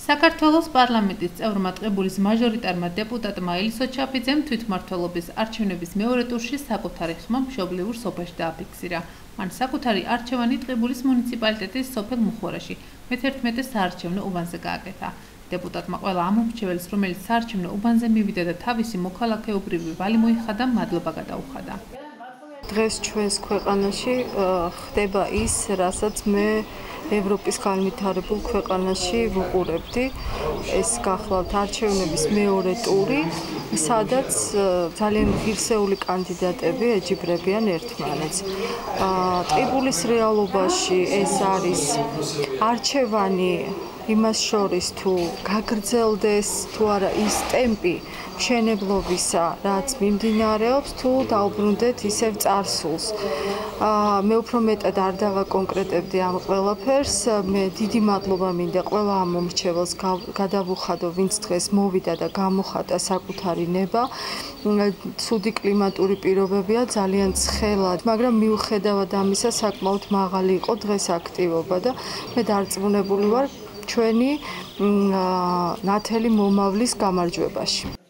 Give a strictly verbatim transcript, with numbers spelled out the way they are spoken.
საქართველოს პარლამენტის წევრმა ტყიბულის მაჟორიტარმა დეპუტატმა ელისო ჩაფიძემ თვითმმართველობის არჩევნების მეორე ტურში საკუთარი ხმა მშობლიურ სოფელში დააფიქსირა. მან საკუთარი არჩევანი ტყიბულის მუნიციპალიტეტის სოფელ მუხურაში მეთერთმეტე საარჩევნო უბანზე გააკეთა. დეპუტატმა ყველა ამ მომრჩეველს, რომელიც საარჩევნო უბანზე მივიდა და თავისი მოქალაქეობრივი ვალი მოიხადა, მადლობა გადაუხადა. დღეს ჩვენს ქვეყანაში ხდება ის, რასაც მე ევროპის განვითარებულ ქვეყანაში ვუყურებდი. ეს გახლავთ არჩევნების მეორე ტური, სადაც ძალიან ღირსეული კანდიდატები ეჯიბრებიან ერთმანეთს. ტყიბულის რეალობაში ეს არის არჩევანი იმას შორის თუ გაგრძელდეს თუ არა ის ტემპი მშენებლობისა, რაც მიმდინარეობს, თუ დაუბრუნდეთ ისევ წარსულს. მე უფრო მეტად არ დავაკონკრეტებდი ამ ყველაფერს. მე დიდი მადლობა მინდა ყველა ამ მომრჩეველს გადავუხადო, ვინც დღეს მოვიდა და გამოხატა საკუთარი ნება. ცუდი კლიმატური პირობებია, ძალიან ცხელად, მაგრამ მიუხედავად ამისა საკმაოდ მაღალი იყო დღეს აქტივობა და მე დარწმუნებული ვარ ჩვენი ნათელი მომავლის გამარჯვებაში.